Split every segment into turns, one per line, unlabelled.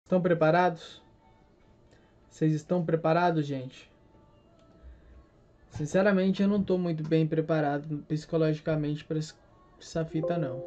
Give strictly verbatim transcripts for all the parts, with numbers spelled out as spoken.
Estão preparados? Vocês estão preparados, gente? Sinceramente, eu não tô muito bem preparado psicologicamente para essa fita, não.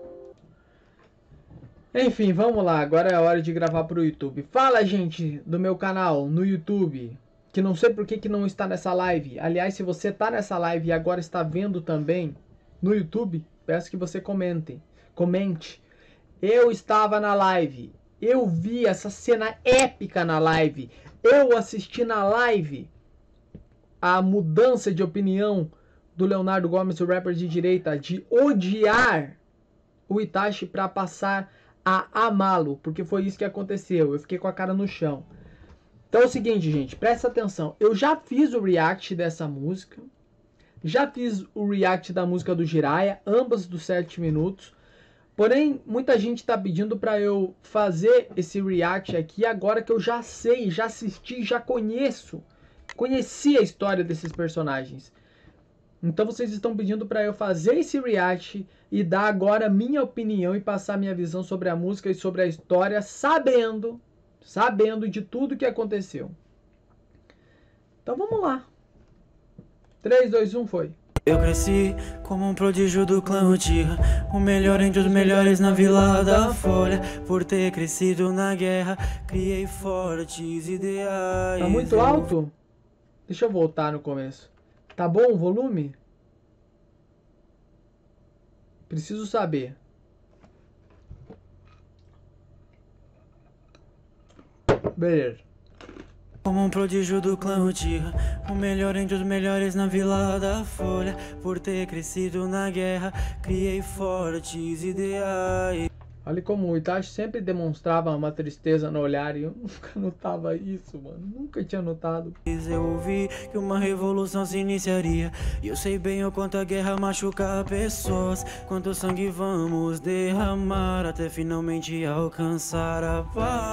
Enfim, vamos lá. Agora é a hora de gravar pro YouTube. Fala, gente, do meu canal no YouTube, que não sei por que que não está nessa live. Aliás, se você tá nessa live e agora está vendo também no YouTube, peço que você comente. Comente. Eu estava na live. Eu vi essa cena épica na live. Eu assisti na live a mudança de opinião do Leonardo Gomes, o rapper de direita, de odiar o Itachi para passar a amá-lo, porque foi isso que aconteceu. Eu fiquei com a cara no chão. Então é o seguinte, gente, presta atenção. Eu já fiz o react dessa música, já fiz o react da música do Jiraiya, ambas dos sete minutos. Porém, muita gente está pedindo para eu fazer esse react aqui agora que eu já sei, já assisti, já conheço. Conheci a história desses personagens. Então vocês estão pedindo para eu fazer esse react e dar agora minha opinião e passar minha visão sobre a música e sobre a história, sabendo, sabendo de tudo que aconteceu. Então vamos lá. três, dois, um, foi.
Eu cresci como um prodígio do clã Uchiha, o melhor entre os melhores na Vila da Folha. Por ter crescido na guerra, criei fortes ideais.
Tá muito alto? Deixa eu voltar no começo. Tá bom o volume? Preciso saber. Beleza.
Como um prodígio do clã Uchiha, o melhor entre os melhores na Vila da Folha. Por ter crescido na guerra, criei fortes ideais.
Olha como o Itachi sempre demonstrava uma tristeza no olhar e eu nunca notava isso, mano. Nunca tinha notado.
Eu ouvi que uma revolução se iniciaria, e eu sei bem o quanto a guerra machuca pessoas. Quanto sangue vamos derramar até finalmente alcançar a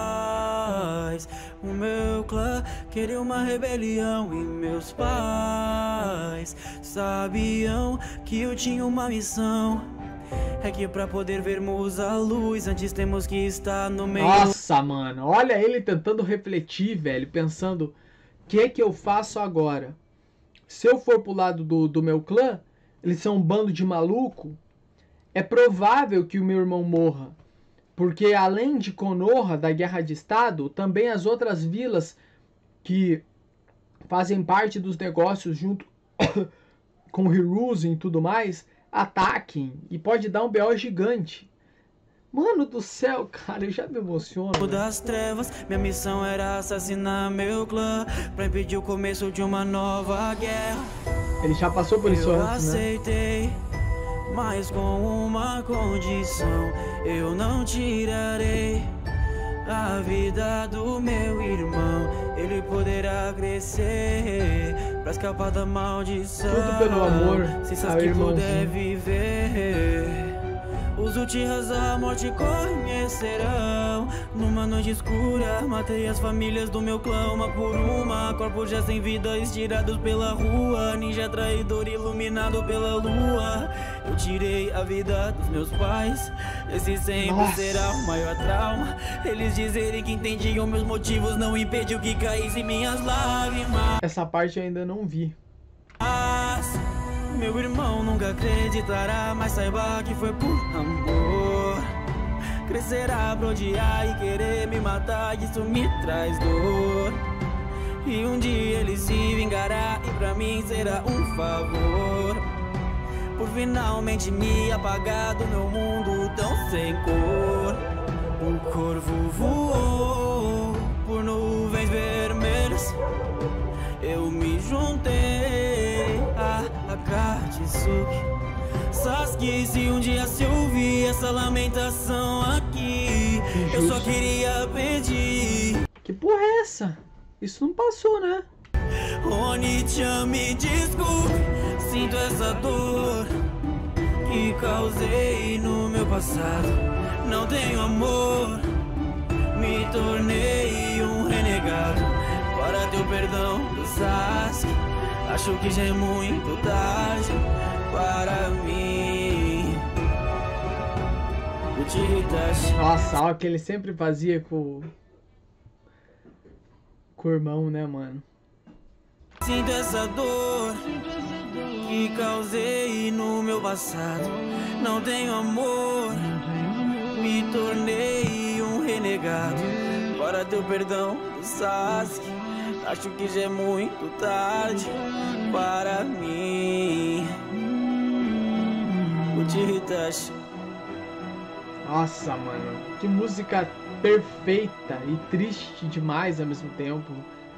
paz. O meu clã queria uma rebelião e meus pais sabiam que eu tinha uma missão. É que pra poder vermos a luz, antes temos que estar no meio.
Nossa, mano, olha ele tentando refletir, velho, pensando, o que é que eu faço agora? Se eu for pro lado do, do meu clã, eles são um bando de maluco, é provável que o meu irmão morra. Porque além de Konoha, da Guerra de Estado, também as outras vilas que fazem parte dos negócios junto com Hiruzen e tudo mais, ataquem e pode dar um B O gigante. Mano do céu, cara, eu já me emociono.
Das trevas, minha missão era assassinar meu clã pra impedir o começo de uma nova guerra.
Ele já passou por isso
eu
antes,
aceitei,
né?
Mas com uma condição: eu não tirarei a vida do meu irmão. Ele poderá crescer pra escapar da maldição.
Tudo pelo amor
se
ao
que
irmãozinho.
puder viver, os Uchihas a morte conhecerão. Numa noite escura, matei as famílias do meu clã uma por uma. Corpos já sem vida estirados pela rua. Ninja traidor iluminado pela lua. Eu tirei a vida dos meus pais. Esse sempre
Nossa.
será o maior trauma. Eles dizerem que entendiam meus motivos não impediu que caíssem minhas lágrimas.
Essa parte eu ainda não vi.
Meu irmão nunca acreditará, mas saiba que foi por amor. Crescerá pra odiar e querer me matar, isso me traz dor. E um dia ele se vingará e pra mim será um favor, por finalmente me apagar do meu mundo tão sem cor. O corvo voou por nuvens vermelhas, eu me juntei a Akatsuki. Sasuke, se um dia se ouvir essa lamentação aqui, eu só queria pedir.
Que porra é essa? Isso não passou, né?
Oni-chan, me desculpe, sinto essa dor que causei no meu passado. Não tenho amor, me tornei um renegado. Para teu perdão do Sasuke, acho que já é muito tarde para mim. O Itachi.
Nossa, olha o que ele sempre fazia com, Com o irmão, né, mano?
Sinto essa dor que causei no meu passado. Não tenho amor, me tornei um renegado. Para teu perdão do Sasuke, acho que já é muito tarde para mim. O Tiritashi.
Nossa, mano, que música perfeita e triste demais ao mesmo tempo.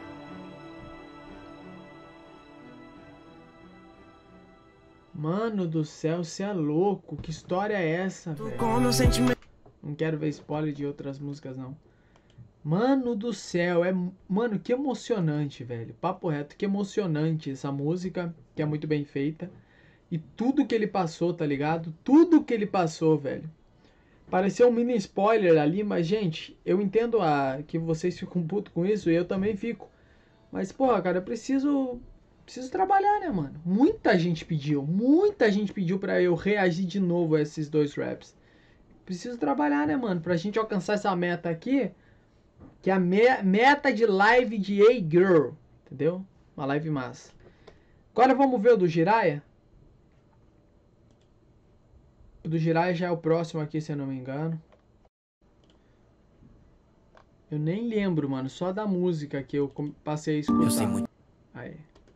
Mano do céu, você é louco. Que história é essa, velho? Não quero ver spoiler de outras músicas, não. Mano do céu, é... Mano, que emocionante, velho. Papo reto, que emocionante essa música, que é muito bem feita. E tudo que ele passou, tá ligado? Tudo que ele passou, velho. Pareceu um mini spoiler ali, mas, gente, eu entendo a... que vocês ficam putos com isso, e eu também fico. Mas, porra, cara, eu preciso... Preciso trabalhar, né, mano? Muita gente pediu, muita gente pediu pra eu reagir de novo a esses dois raps. Preciso trabalhar, né, mano? Pra gente alcançar essa meta aqui, que é a me meta de live de A-Girl, entendeu? Uma live massa. Agora vamos ver o do Jiraiya. O do Jiraiya já é o próximo aqui, se eu não me engano. Eu nem lembro, mano. Só da música que eu passei a escutar. Eu sei muito. Aí.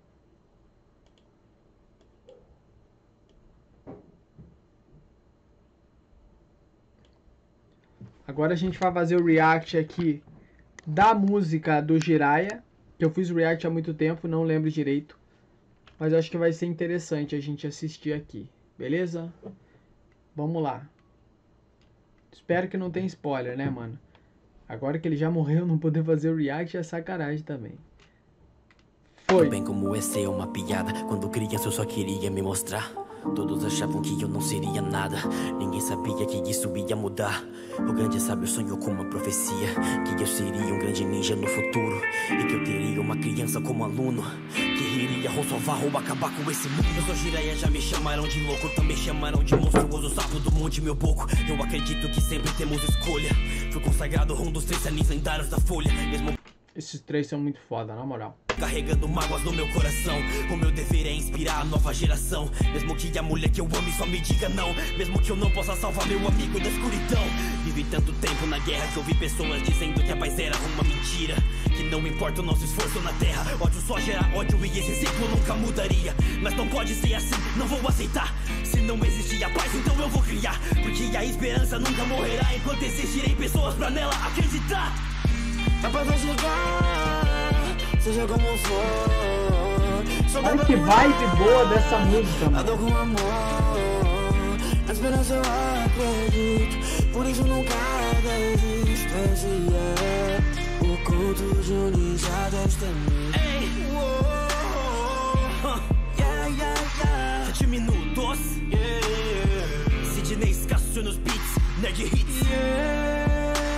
Agora a gente vai fazer o react aqui da música do Jiraiya. Que eu fiz o react há muito tempo, não lembro direito. Mas eu acho que vai ser interessante a gente assistir aqui. Beleza? Vamos lá. Espero que não tenha spoiler, né, mano? Agora que ele já morreu, não poder fazer o react é sacanagem também. Foi.
Bem como essa é uma piada. Quando criança eu só queria me mostrar. Todos achavam que eu não seria nada. Ninguém sabia que isso ia mudar. O grande sábio sonhou com uma profecia, que eu seria um grande ninja no futuro, e que eu teria uma criança como aluno, que iria ou salvar ou acabar com esse mundo. Eu sou Jiraiya, já me chamaram de louco, também chamaram de monstruoso sapo do monte meu boco. Eu acredito que sempre temos escolha. Fui consagrado um dos três sanis lendários da folha. Mesmo...
Esses três são muito foda, na moral.
Carregando mágoas no meu coração, o meu dever é inspirar a nova geração. Mesmo que a mulher que eu ame só me diga não, mesmo que eu não possa salvar meu amigo da escuridão. Vivi tanto tempo na guerra que ouvi pessoas dizendo que a paz era uma mentira, que não importa o nosso esforço na terra, ódio só gera ódio e esse ciclo nunca mudaria. Mas não pode ser assim, não vou aceitar. Se não existir a paz, então eu vou criar, porque a esperança nunca morrerá enquanto existirem pessoas pra nela acreditar. A paz vai chegar, seja como for.
Olha que vibe boa dessa música, mano.
A dor com amor, a esperança eu acredito, por isso nunca desisto. Esse é o conto de um ninja destemido. Ei, uou, yeah, yeah, yeah. Sete minutos, yeah. Sidney Escasso nos beats, Nerd Hits, yeah.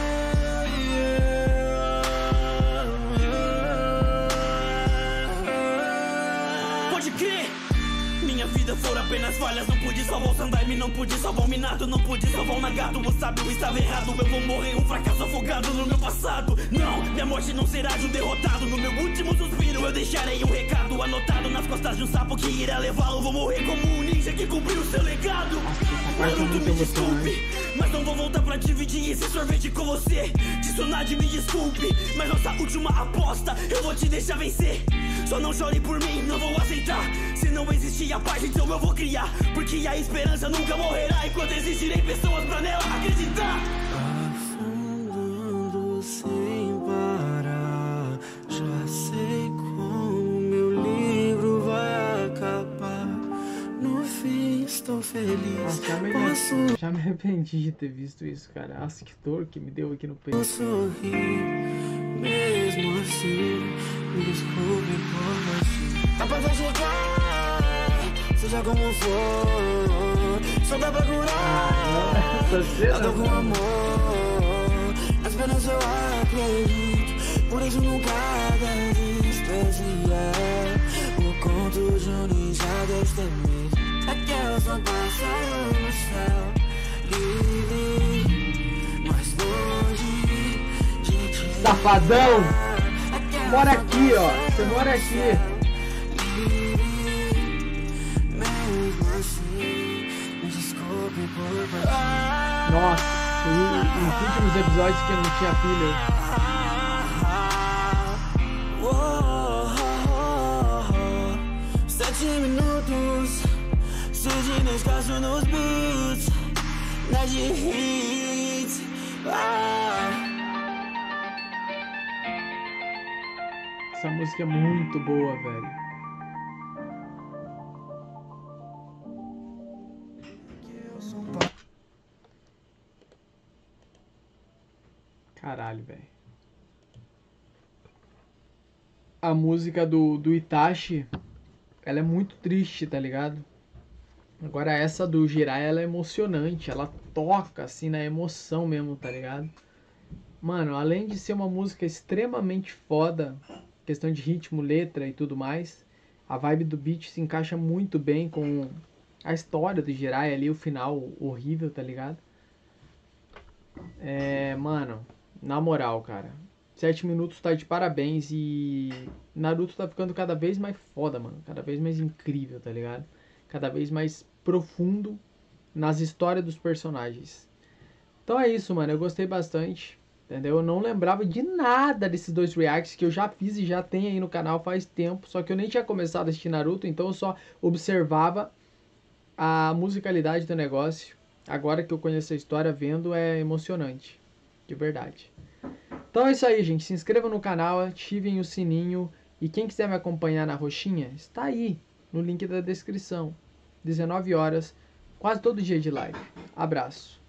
Foram apenas falhas, não pude salvar o Sandaime, não pude salvar o Minato, não pude salvar o Nagato. O sábio estava errado, eu vou morrer um fracasso afogado no meu passado. Não, minha morte não será de um derrotado. No meu último suspiro eu deixarei um recado anotado nas costas de um sapo que irá levá-lo. Vou morrer como um ninja que cumpriu seu legado. Naruto, me desculpe, mas não vou voltar pra dividir esse sorvete com você. Tsunade, me desculpe, mas nossa última aposta eu vou te deixar vencer. Só não chore por mim, não vou aceitar. Se não existir a paz, então eu vou criar, porque a esperança nunca morrerá enquanto existirem pessoas pra nela acreditar. Afundando sem parar, já sei como meu livro vai acabar. No fim estou feliz.
Nossa, já, me Posso... já me arrependi de ter visto isso, cara. Nossa, que dor que me deu aqui no peito.
Eu sorri, mesmo assim, me desculpe por assim. A paz vai chegar, seja como for, só dá pra curar. A dor com amor, a esperança eu acredito, por isso nunca desisto. Esse é o conto de um ninja destemido. Aquela só passa no céu, livre, mais longe de ti.
Safadão! mora aqui, ó. Você mora aqui. Nossa, os últimos episódios que eu não tinha filho.
Sete minutos, surge no espaço nos beats, na de hits.
Essa música é muito boa, velho. Caralho, velho. A música do, do Itachi, ela é muito triste, tá ligado? Agora essa do Jiraiya, ela é emocionante. Ela toca, assim, na emoção mesmo, tá ligado? Mano, além de ser uma música extremamente foda, questão de ritmo, letra e tudo mais, a vibe do beat se encaixa muito bem com a história do Jiraiya ali, o final horrível, tá ligado? É, mano, na moral, cara, sete minutos tá de parabéns e Naruto tá ficando cada vez mais foda, mano, cada vez mais incrível, tá ligado? Cada vez mais profundo nas histórias dos personagens. Então é isso, mano, eu gostei bastante. Entendeu? Eu não lembrava de nada desses dois reacts que eu já fiz e já tem aí no canal faz tempo. Só que eu nem tinha começado a assistir Naruto, então eu só observava a musicalidade do negócio. Agora que eu conheço a história, vendo é emocionante. De verdade. Então é isso aí, gente. Se inscreva no canal, ativem o sininho. E quem quiser me acompanhar na roxinha, está aí no link da descrição. dezenove horas, quase todo dia de live. Abraço.